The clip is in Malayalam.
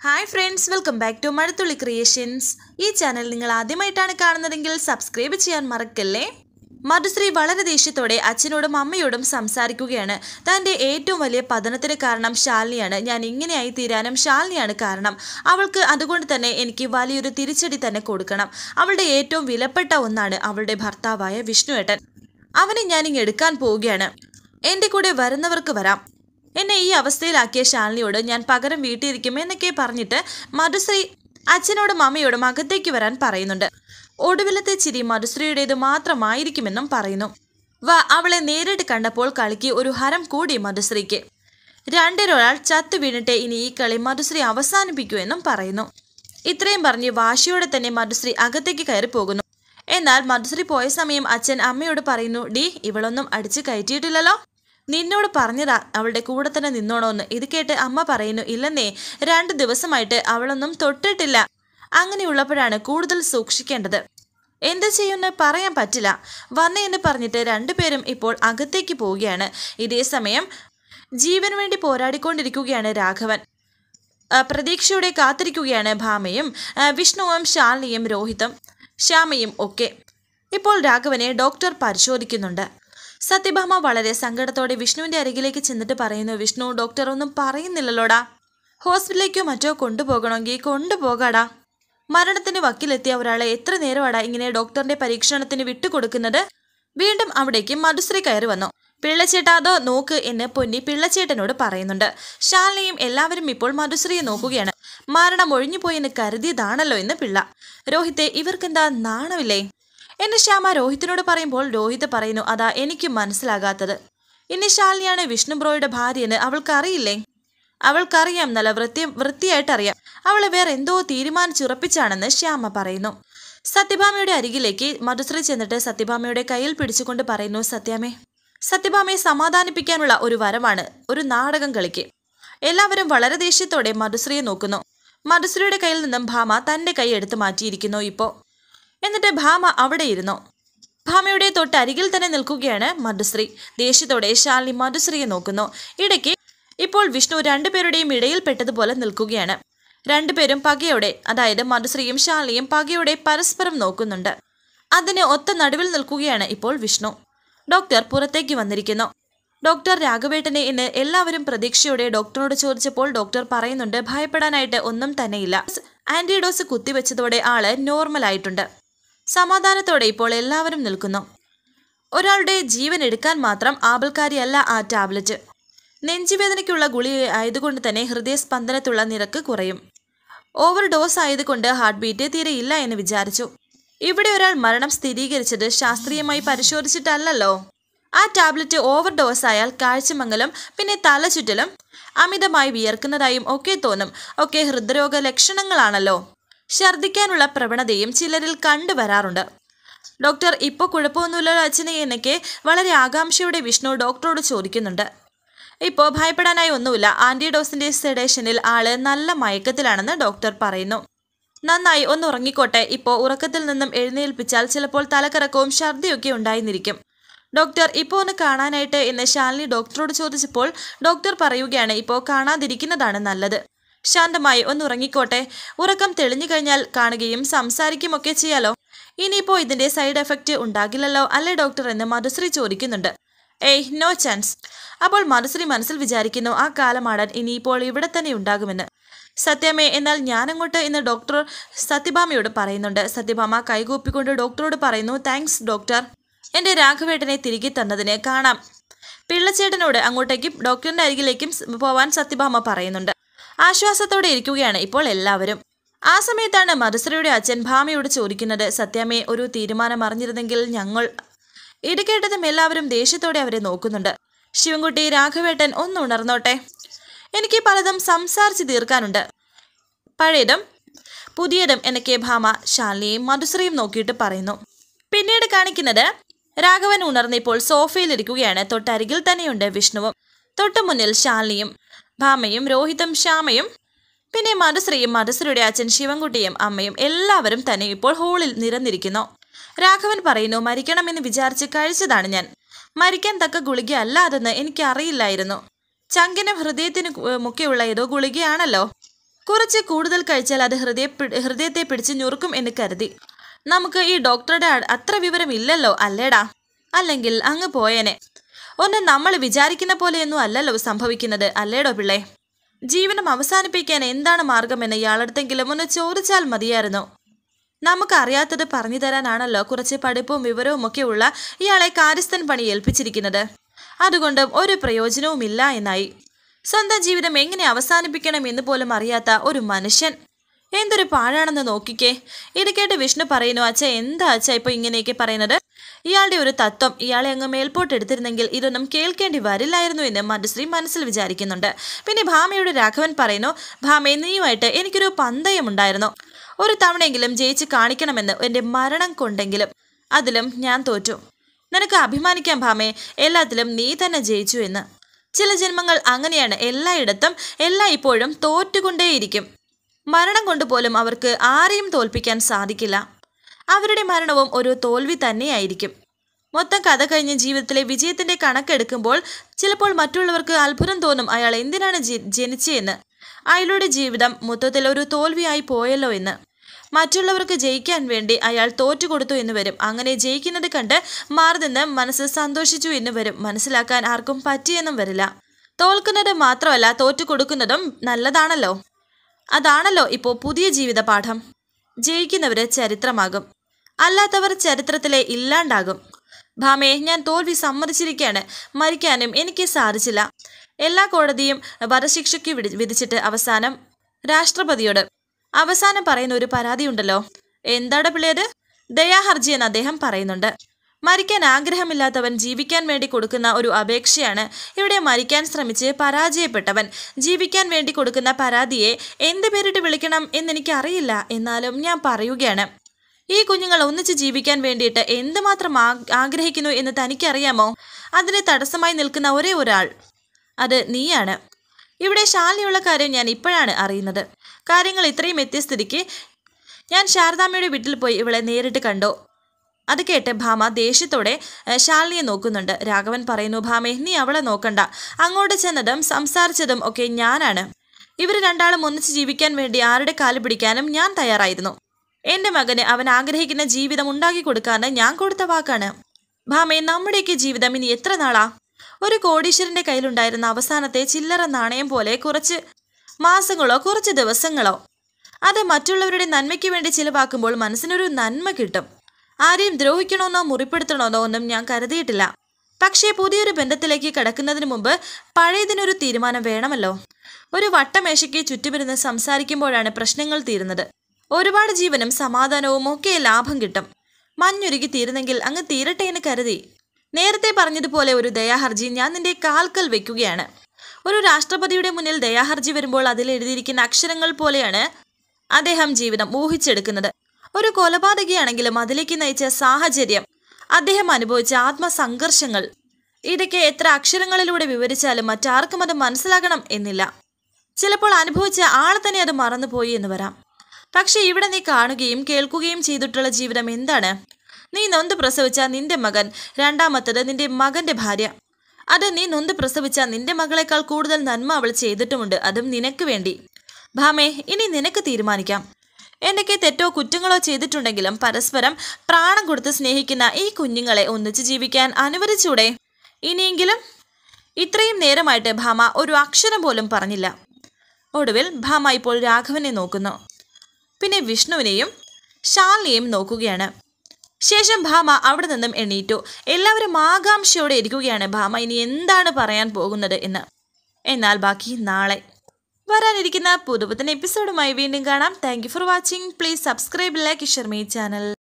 Hi friends, welcome back to Mazhathulli creations. ഈ ചാനൽ നിങ്ങൾ ആദ്യമായിട്ടാണ് കാണുന്നതെങ്കിൽ സബ്സ്ക്രൈബ് ചെയ്യാൻ മറക്കല്ലേ. മധുശ്രീ വളരെ ദേഷ്യത്തോടെ അച്ഛനോടും അമ്മയോടും സംസാരിക്കുകയാണ്. തൻ്റെ ഏറ്റവും വലിയ പതനത്തിന് കാരണം ശാലിനിയാണ്. ഞാൻ ഇങ്ങനെയായി തീരാനും ശാലിനിയാണ് കാരണം. അവൾക്ക് അതുകൊണ്ട് തന്നെ എനിക്ക് വലിയൊരു തിരിച്ചടി തന്നെ കൊടുക്കണം. അവളുടെ ഏറ്റവും വിലപ്പെട്ട ഒന്നാണ് അവളുടെ ഭർത്താവായ വിഷ്ണുവേട്ടൻ. അവനെ ഞാനിങ്ങ് എടുക്കാൻ പോവുകയാണ്. എൻ്റെ കൂടെ വരുന്നവർക്ക് വരാം. എന്നെ ഈ അവസ്ഥയിലാക്കിയ ശാലിനിയോട് ഞാൻ പകരം വീട്ടിലിരിക്കും എന്നൊക്കെ പറഞ്ഞിട്ട് മധുശ്രീ അച്ഛനോടും അമ്മയോടും അകത്തേക്ക് വരാൻ പറയുന്നുണ്ട്. ഒടുവിലത്തെ ചിരി മധുശ്രീയുടേത് മാത്രമായിരിക്കുമെന്നും പറയുന്നു. അവളെ നേരിട്ട് കണ്ടപ്പോൾ കളിക്ക് ഒരു ഹരം കൂടി മധുശ്രീക്ക്. രണ്ടിലൊരാൾ ചത്തു വീണിട്ട് ഇനി ഈ കളി മധുശ്രീ അവസാനിപ്പിക്കൂ എന്നും പറയുന്നു. ഇത്രയും പറഞ്ഞ് വാശിയോടെ തന്നെ മധുശ്രീ അകത്തേക്ക് കയറി പോകുന്നു. എന്നാൽ മധുശ്രീ പോയ സമയം അച്ഛൻ അമ്മയോട് പറയുന്നു, ഡി ഇവളൊന്നും അടിച്ചു കയറ്റിയിട്ടില്ലല്ലോ, നിന്നോട് പറഞ്ഞതാ അവളുടെ കൂടെ തന്നെ നിന്നോണോന്ന്. ഇത് കേട്ട് അമ്മ പറയുന്നു, ഇല്ലെന്നേ, 2 ദിവസമായിട്ട് അവളൊന്നും തൊട്ടിട്ടില്ല. അങ്ങനെയുള്ളപ്പോഴാണ് കൂടുതൽ സൂക്ഷിക്കേണ്ടത്. എന്ത് ചെയ്യുമെന്ന് പറയാൻ പറ്റില്ല. വന്നേന്ന് പറഞ്ഞിട്ട് രണ്ടുപേരും ഇപ്പോൾ അകത്തേക്ക് പോവുകയാണ്. ഇതേ സമയം ജീവന് വേണ്ടി പോരാടിക്കൊണ്ടിരിക്കുകയാണ് രാഘവൻ. പ്രതീക്ഷയോടെ കാത്തിരിക്കുകയാണ് ഭാമയും വിഷ്ണുവും ശാലിനിയും രോഹിതും ശ്യാമയും ഒക്കെ. ഇപ്പോൾ രാഘവനെ ഡോക്ടർ പരിശോധിക്കുന്നുണ്ട്. സത്യഭാമ വളരെ സങ്കടത്തോടെ വിഷ്ണുവിൻ്റെ അരികിലേക്ക് ചെന്നിട്ട് പറയുന്നു, വിഷ്ണു, ഡോക്ടർ ഒന്നും പറയുന്നില്ലല്ലോടാ. ഹോസ്പിറ്റലിലേക്കോ മറ്റോ കൊണ്ടുപോകണമെങ്കിൽ കൊണ്ടുപോകാടാ. മരണത്തിന് വക്കിലെത്തിയ ഒരാളെ എത്ര നേരമാടാ ഇങ്ങനെ ഡോക്ടറിന്റെ പരീക്ഷണത്തിന് വിട്ടുകൊടുക്കുന്നത്? വീണ്ടും അവിടേക്ക് മധുശ്രീ കയറി വന്നു. പിള്ളച്ചേട്ടാ അതോ നോക്ക് എന്ന് പൊന്നി പിള്ളച്ചേട്ടനോട് പറയുന്നുണ്ട്. ശാലിനിയും എല്ലാവരും ഇപ്പോൾ മധുശ്രീയെ നോക്കുകയാണ്. മരണം ഒഴിഞ്ഞുപോയെന്ന് കരുതിയതാണല്ലോ എന്ന് പിള്ള. രോഹിത്തെ, ഇവർക്കെന്താ നാണമില്ലേ എന്ന് ശ്യാമ രോഹിത്തിനോട് പറയുമ്പോൾ രോഹിത് പറയുന്നു, അതാ എനിക്ക് മനസ്സിലാകാത്തത്. ഇനി ശാലിനിയാണ് വിഷ്ണു ബ്രോയുടെ ഭാര്യയെന്ന് അവൾക്കറിയില്ലേ? അവൾക്കറിയാം, നല്ല വൃത്തിയായിട്ടറിയാം. അവളെ വേറെ എന്തോ തീരുമാനിച്ചുറപ്പിച്ചാണെന്ന് ശ്യാമ പറയുന്നു. സത്യഭാമയുടെ അരികിലേക്ക് മധുശ്രീ ചെന്നിട്ട് സത്യഭാമയുടെ കയ്യിൽ പിടിച്ചുകൊണ്ട് പറയുന്നു, സത്യഭാമയെ സമാധാനിപ്പിക്കാനുള്ള ഒരു വരമാണ്, ഒരു നാടകം കളിക്ക്. എല്ലാവരും വളരെ ദേഷ്യത്തോടെ മധുശ്രീയെ നോക്കുന്നു. മധുശ്രീയുടെ കയ്യിൽ നിന്നും ഭാമ തൻ്റെ കൈ എടുത്ത് മാറ്റിയിരിക്കുന്നു ഇപ്പോൾ. എന്നിട്ട് ഭാമ അവിടെ ഇരുന്നു. ഭാമയുടെ തൊട്ടരികിൽ തന്നെ നിൽക്കുകയാണ് മധുശ്രീ. ദേഷ്യത്തോടെ ശാലിനി മധുശ്രീയെ നോക്കുന്നു. ഇടയ്ക്ക് ഇപ്പോൾ വിഷ്ണു രണ്ടുപേരുടെയും ഇടയിൽ പെട്ടതുപോലെ നിൽക്കുകയാണ്. രണ്ടുപേരും പകയോടെ, അതായത് മധുശ്രീയും ശാലിനിയും പകയോടെ പരസ്പരം നോക്കുന്നുണ്ട്. അതിന് ഒത്ത നടുവിൽ നിൽക്കുകയാണ് ഇപ്പോൾ വിഷ്ണു. ഡോക്ടർ പുറത്തേക്ക് വന്നിരിക്കുന്നു. ഡോക്ടർ രാഘവേട്ടനെ എന്ന് എല്ലാവരും പ്രതീക്ഷയോടെ ഡോക്ടറോട് ചോദിച്ചപ്പോൾ ഡോക്ടർ പറയുന്നുണ്ട്, ഭയപ്പെടാനായിട്ട് ഒന്നും തന്നെയില്ല. ആന്റിഡോസ് കുത്തിവെച്ചതോടെ ആള് നോർമലായിട്ടുണ്ട്. സമാധാനത്തോടെ ഇപ്പോൾ എല്ലാവരും നിൽക്കുന്നു. ഒരാളുടെ ജീവൻ എടുക്കാൻ മാത്രം ആപൽക്കാരിയല്ല ആ ടാബ്ലറ്റ്. നെഞ്ചുവേദനയ്ക്കുള്ള ഗുളിക ആയതുകൊണ്ട് തന്നെ ഹൃദയസ്പന്ദനത്തുള്ള നിരക്ക് കുറയും. ഓവർ ഡോസ് ആയതുകൊണ്ട് ഹാർട്ട് ബീറ്റ് തീരെയില്ല എന്ന് വിചാരിച്ചു. ഇവിടെ ഒരാൾ മരണം സ്ഥിരീകരിച്ചത് ശാസ്ത്രീയമായി പരിശോധിച്ചിട്ടല്ലല്ലോ. ആ ടാബ്ലറ്റ് ഓവർ ഡോസ് ആയാൽ കാഴ്ചമങ്ങലും പിന്നെ തലചുറ്റലും അമിതമായി വിയർക്കുന്നതായും ഒക്കെ തോന്നും. ഒക്കെ ഹൃദ്രോഗ ലക്ഷണങ്ങളാണല്ലോ. ഛർദ്ദിക്കാനുള്ള പ്രവണതയും ചിലരിൽ കണ്ടുവരാറുണ്ട്. ഡോക്ടർ, ഇപ്പോൾ കുഴപ്പമൊന്നുമില്ലല്ലോ അച്ഛനെ എന്നൊക്കെ വളരെ ആകാംക്ഷയോടെ വിഷ്ണു ഡോക്ടറോട് ചോദിക്കുന്നുണ്ട്. ഇപ്പോൾ ഭയപ്പെടാനായി ഒന്നുമില്ല. ആന്റിഡോസിന്റെ സെഡേഷനിൽ ആള് നല്ല മയക്കത്തിലാണെന്ന് ഡോക്ടർ പറയുന്നു. നന്നായി ഒന്ന് ഉറങ്ങിക്കോട്ടെ. ഇപ്പോൾ ഉറക്കത്തിൽ നിന്നും എഴുന്നേൽപ്പിച്ചാൽ ചിലപ്പോൾ തലകറക്കവും ഛർദിയൊക്കെ ഉണ്ടായിരുന്നിരിക്കും. ഡോക്ടർ, ഇപ്പോൾ ഒന്ന് കാണാനായിട്ട് എന്ന് ശാലിനി ഡോക്ടറോട് ചോദിച്ചപ്പോൾ ഡോക്ടർ പറയുകയാണ്, ഇപ്പോൾ കാണാതിരിക്കുന്നതാണ് നല്ലത്. ശാന്തമായി ഒന്ന് ഉറങ്ങിക്കോട്ടെ. ഉറക്കം തെളിഞ്ഞു കഴിഞ്ഞാൽ കാണുകയും സംസാരിക്കുകയൊക്കെ ചെയ്യാലോ. ഇനിയിപ്പോൾ ഇതിന്റെ സൈഡ് എഫക്റ്റ് ഉണ്ടാകില്ലല്ലോ അല്ലേ ഡോക്ടർ എന്ന് മധുശ്രീ ചോദിക്കുന്നുണ്ട്. ഏയ്, നോ ചാൻസ്. അപ്പോൾ മധുശ്രീ മനസ്സിൽ വിചാരിക്കുന്നു, ആ കാലമാടാൻ ഇനിയിപ്പോൾ ഇവിടെ തന്നെ ഉണ്ടാകുമെന്ന്. സത്യമേ, എന്നാൽ ഞാനങ്ങോട്ട് എന്ന് ഡോക്ടർ സത്യഭാമയോട് പറയുന്നുണ്ട്. സത്യഭാമ കൈകൂപ്പിക്കൊണ്ട് ഡോക്ടറോട് പറയുന്നു, താങ്ക്സ് ഡോക്ടർ, എൻ്റെ രാഘവേട്ടനെ തിരികെ തന്നതിന്. കാണാം. പിള്ളച്ചേട്ടനോട് അങ്ങോട്ടേക്ക് ഡോക്ടറിന്റെ അരികിലേക്കും പോവാൻ സത്യഭാമ പറയുന്നുണ്ട്. ആശ്വാസത്തോടെ ഇരിക്കുകയാണ് ഇപ്പോൾ എല്ലാവരും. ആ സമയത്താണ് മധുശ്രീയുടെ അച്ഛൻ ഭാമയോട് ചോദിക്കുന്നത്, സത്യമേ, ഒരു തീരുമാനം അറിഞ്ഞിരുന്നെങ്കിൽ ഞങ്ങൾ. ഇത് കേട്ടതും എല്ലാവരും ദേഷ്യത്തോടെ അവരെ നോക്കുന്നുണ്ട്. ശിവൻകുട്ടി, രാഘവേട്ടൻ ഒന്ന് ഉണർന്നോട്ടെ. എനിക്ക് പലതും സംസാരിച്ച് തീർക്കാനുണ്ട്, പഴയതും പുതിയതും എന്നൊക്കെ ഭാമ ശാലിനിയും മധുശ്രീയും നോക്കിയിട്ട് പറയുന്നു. പിന്നീട് കാണിക്കുന്നത് രാഘവൻ ഉണർന്നിപ്പോൾ സോഫയിലിരിക്കുകയാണ്. തൊട്ടരികിൽ തന്നെയുണ്ട് വിഷ്ണുവും. തൊട്ടു മുന്നിൽ ശാലിനിയും ഭാമയും രോഹിതും ശ്യാമയും പിന്നെ മധുശ്രീയും മധുശ്രീയുടെ അച്ഛൻ ശിവൻകുട്ടിയും അമ്മയും എല്ലാവരും തന്നെ ഇപ്പോൾ ഹാളിൽ നിരന്നിരിക്കുന്നു. രാഘവൻ പറയുന്നു, മരിക്കണമെന്ന് വിചാരിച്ച് കഴിച്ചതാണ് ഞാൻ. മരിക്കാൻ തക്ക ഗുളിക അല്ല അതെന്ന് എനിക്കറിയില്ലായിരുന്നു. ചങ്കിനും ഹൃദയത്തിനും മുക്കെയുള്ള ഏതോ ഗുളികയാണല്ലോ. കുറച്ച് കൂടുതൽ കഴിച്ചാൽ അത് ഹൃദയത്തെ പിടിച്ച് ഞുറുക്കും എന്ന് കരുതി. നമുക്ക് ഈ ഡോക്ടറുടെ അത്ര വിവരമില്ലല്ലോ അല്ലേടാ. അല്ലെങ്കിൽ അങ്ങ് പോയേനെ. ഒന്നും നമ്മൾ വിചാരിക്കുന്ന പോലെയൊന്നും അല്ലല്ലോ സംഭവിക്കുന്നത് അല്ലേടോ പിള്ളേ. ജീവിതം അവസാനിപ്പിക്കാൻ എന്താണ് മാർഗമെന്ന് ഇയാളടുത്തെങ്കിലും ഒന്ന് ചോദിച്ചാൽ മതിയായിരുന്നു. നമുക്കറിയാത്തത് പറഞ്ഞു തരാനാണല്ലോ കുറച്ച് പഠിപ്പും വിവരവും ഒക്കെ ഉള്ള ഇയാളെ കാര്യസ്ഥൻ പണി ഏൽപ്പിച്ചിരിക്കുന്നത്. അതുകൊണ്ടും ഒരു പ്രയോജനവുമില്ല എന്നായി. സ്വന്തം ജീവിതം എങ്ങനെ അവസാനിപ്പിക്കണം എന്ന് പോലും അറിയാത്ത ഒരു മനുഷ്യൻ. എന്തൊരു പാഴാണെന്ന് നോക്കിക്കേ. ഇത് കേട്ട് വിഷ്ണു പറയുന്നു, അച്ഛ എന്താ അച്ഛ ഇപ്പോൾ ഇങ്ങനെയൊക്കെ പറയുന്നത്? ഇയാളുടെ ഒരു തത്വം ഇയാളെ അങ്ങ് മേൽപോട്ട് എടുത്തിരുന്നെങ്കിൽ ഇതൊന്നും കേൾക്കേണ്ടി വരില്ലായിരുന്നു എന്ന് മധുശ്രീ മനസ്സിൽ വിചാരിക്കുന്നുണ്ട്. പിന്നെ ഭാമയോട് രാഘവൻ പറയുന്നു, ഭാമയെ നീയുമായിട്ട് എനിക്കൊരു പന്തയമുണ്ടായിരുന്നു. ഒരു തവണയെങ്കിലും ജയിച്ച് കാണിക്കണമെന്ന്, എൻ്റെ മരണം കൊണ്ടെങ്കിലും. അതിലും ഞാൻ തോറ്റു. നിനക്ക് അഭിമാനിക്കാം ഭാമയെ, എല്ലാത്തിലും നീ തന്നെ ജയിച്ചു എന്ന്. ചില ജന്മങ്ങൾ അങ്ങനെയാണ്. എല്ലായിടത്തും ഇപ്പോഴും തോറ്റുകൊണ്ടേയിരിക്കും. മരണം കൊണ്ടുപോലും അവർക്ക് ആരെയും തോൽപ്പിക്കാൻ സാധിക്കില്ല. അവരുടെ മരണവും ഒരു തോൽവി തന്നെയായിരിക്കും. മൊത്തം കഥ കഴിഞ്ഞ് ജീവിതത്തിലെ വിജയത്തിന്റെ കണക്കെടുക്കുമ്പോൾ ചിലപ്പോൾ മറ്റുള്ളവർക്ക് അത്ഭുതം തോന്നും, അയാൾ എന്തിനാണ് ജനിച്ചതെന്ന്. അയാളുടെ ജീവിതം മൊത്തത്തിൽ ഒരു തോൽവിയായി പോയല്ലോ എന്ന്. മറ്റുള്ളവർക്ക് ജയിക്കാൻ വേണ്ടി അയാൾ തോറ്റുകൊടുത്തു എന്ന് വരും. അങ്ങനെ ജയിക്കുന്നത് കണ്ട് മാറി നിന്ന് മനസ്സ് സന്തോഷിച്ചു എന്ന് വരും. മനസ്സിലാക്കാൻ ആർക്കും പറ്റിയെന്നും വരില്ല. തോൽക്കുന്നത് മാത്രമല്ല തോറ്റു കൊടുക്കുന്നതും നല്ലതാണല്ലോ. അതാണല്ലോ ഇപ്പോൾ പുതിയ ജീവിത പാഠം. ജയിക്കുന്നവര് ചരിത്രമാകും, അല്ലാത്തവർ ചരിത്രത്തിലെ ഇല്ലാണ്ടാകും. ഭാമയെ, ഞാൻ തോൽവി സമ്മതിച്ചിരിക്കുകയാണ്. മരിക്കാനും എനിക്ക് സാധിച്ചില്ല. എല്ലാ കോടതിയും വധശിക്ഷയ്ക്ക് വിധിച്ചിട്ട് അവസാനം രാഷ്ട്രപതിയോട് അവസാനം പറയുന്ന ഒരു പരാതിയുണ്ടല്ലോ. എന്താണ് പിള്ളേത്? ദയാഹർജി എന്ന് അദ്ദേഹം പറയുന്നുണ്ട്. മരിക്കാൻ ആഗ്രഹമില്ലാത്തവൻ ജീവിക്കാൻ വേണ്ടി കൊടുക്കുന്ന ഒരു അപേക്ഷയാണ്. ഇവിടെ മരിക്കാൻ ശ്രമിച്ച് പരാജയപ്പെട്ടവൻ ജീവിക്കാൻ വേണ്ടി കൊടുക്കുന്ന പരാതിയെ എന്ത് പേരിട്ട് വിളിക്കണം എന്നെനിക്കറിയില്ല. എന്നാലും ഞാൻ പറയുകയാണ്, ഈ കുഞ്ഞുങ്ങൾ ഒന്നിച്ച് ജീവിക്കാൻ വേണ്ടിയിട്ട് എന്തുമാത്രം ആഗ്രഹിക്കുന്നു എന്ന് തനിക്കറിയാമോ? അതിന് തടസ്സമായി നിൽക്കുന്ന ഒരേ ഒരാൾ അത് നീയാണ്. ഇവിടെ ശാലിനിയുള്ള കാര്യം ഞാൻ ഇപ്പോഴാണ് അറിയുന്നത്. കാര്യങ്ങൾ ഇത്രയും എത്തിയ ഞാൻ ശാരദാമ്മയുടെ വീട്ടിൽ പോയി ഇവളെ നേരിട്ട് കണ്ടു. അത് കേട്ട് ഭാമ ദേഷ്യത്തോടെ ശാലിനിയെ നോക്കുന്നുണ്ട്. രാഘവൻ പറയുന്നു, ഭാമേ, നീ അവളെ നോക്കണ്ട. അങ്ങോട്ട് ചെന്നതും സംസാരിച്ചതും ഒക്കെ ഞാനാണ്. ഇവർ രണ്ടാളും ഒന്നിച്ച് ജീവിക്കാൻ വേണ്ടി ആരുടെ കാല് പിടിക്കാനും ഞാൻ തയ്യാറായിരുന്നു. എൻ്റെ മകന് അവൻ ആഗ്രഹിക്കുന്ന ജീവിതം ഉണ്ടാക്കി കൊടുക്കാന്ന് ഞാൻ കൊടുത്ത വാക്കാണ്. ഭാമേ, നമ്മുടെയൊക്കെ ജീവിതം ഇനി എത്ര നാളാ? ഒരു കോടീശ്വരന്റെ കയ്യിലുണ്ടായിരുന്ന അവസാനത്തെ ചില്ലറ നാണയം പോലെ കുറച്ച് മാസങ്ങളോ കുറച്ച് ദിവസങ്ങളോ. അത് മറ്റുള്ളവരുടെ നന്മയ്ക്ക് വേണ്ടി ചിലവാക്കുമ്പോൾ മനസ്സിനൊരു നന്മ കിട്ടും. ആരെയും ദ്രോഹിക്കണമെന്നോ മുറിപ്പെടുത്തണമെന്നോ ഒന്നും ഞാൻ കരുതിയിട്ടില്ല. പക്ഷേ പുതിയൊരു ബന്ധത്തിലേക്ക് കടക്കുന്നതിന് മുമ്പ് പഴയതിനൊരു തീരുമാനം വേണമല്ലോ. ഒരു വട്ടമേശയ്ക്ക് ചുറ്റുമിരുന്ന് സംസാരിക്കുമ്പോഴാണ് പ്രശ്നങ്ങൾ തീരുന്നത്. ഒരുപാട് ജീവനും സമാധാനവും ഒക്കെ ലാഭം കിട്ടും. മഞ്ഞുരുകി തീരുന്നെങ്കിൽ അങ്ങ് തീരട്ടെ എന്ന് കരുതി. നേരത്തെ പറഞ്ഞതുപോലെ ഒരു ദയാഹർജി ഞാൻ നിന്റെ കാൽക്കൽ വെക്കുകയാണ്. ഒരു രാഷ്ട്രപതിയുടെ മുന്നിൽ ദയാഹർജി വരുമ്പോൾ അതിൽ എഴുതിയിരിക്കുന്ന അക്ഷരങ്ങൾ പോലെയാണ് അദ്ദേഹം ജീവിതം ഊഹിച്ചെടുക്കുന്നത്. ഒരു കൊലപാതകയാണെങ്കിലും അതിലേക്ക് നയിച്ച സാഹചര്യം, അദ്ദേഹം അനുഭവിച്ച ആത്മസംഘർഷങ്ങൾ, ഇതൊക്കെ എത്ര അക്ഷരങ്ങളിലൂടെ വിവരിച്ചാലും മറ്റാർക്കും അത് മനസ്സിലാകണം എന്നില്ല. ചിലപ്പോൾ അനുഭവിച്ച ആൾ തന്നെ അത് മറന്നുപോയി എന്ന് വരാം. പക്ഷെ ഇവിടെ നീ കാണുകയും കേൾക്കുകയും ചെയ്തിട്ടുള്ള ജീവിതം എന്താണ്? നീ നൊന്ത് പ്രസവിച്ച നിന്റെ മകൻ, രണ്ടാമത്തത് നിന്റെ മകന്റെ ഭാര്യ. അത് നീ നൊന്ത് പ്രസവിച്ച നിന്റെ മകളെക്കാൾ കൂടുതൽ നന്മ അവൾ ചെയ്തിട്ടുമുണ്ട്, അതും നിനക്ക് വേണ്ടി. ഭാമേ, ഇനി നിനക്ക് തീരുമാനിക്കാം. എന്തൊക്കെ തെറ്റോ കുറ്റങ്ങളോ ചെയ്തിട്ടുണ്ടെങ്കിലും പരസ്പരം പ്രാണം കൊടുത്ത് സ്നേഹിക്കുന്ന ഈ കുഞ്ഞുങ്ങളെ ഒന്നിച്ച് ജീവിക്കാൻ അനുവദിച്ചൂടെ? ഇനിയെങ്കിലും. ഇത്രയും നേരമായിട്ട് ഭാമ ഒരു അക്ഷരം പോലും പറഞ്ഞില്ല. ഒടുവിൽ ഭാമ ഇപ്പോൾ രാഘവനെ നോക്കുന്നു. പിന്നെ വിഷ്ണുവിനെയും ശാലിനിയെയും നോക്കുകയാണ്. ശേഷം ഭാമ അവിടെ നിന്നും എണീറ്റു. എല്ലാവരും ആകാംക്ഷയോടെ ഇരിക്കുകയാണ് ഭാമ ഇനി എന്താണ് പറയാൻ പോകുന്നത് എന്ന്. എന്നാൽ ബാക്കി നാളെ വരാനിരിക്കുന്ന പുതുപുത്തൻ എപ്പിസോഡുമായി വീണ്ടും കാണാം. Thank you for watching. Please subscribe, like, share my channel.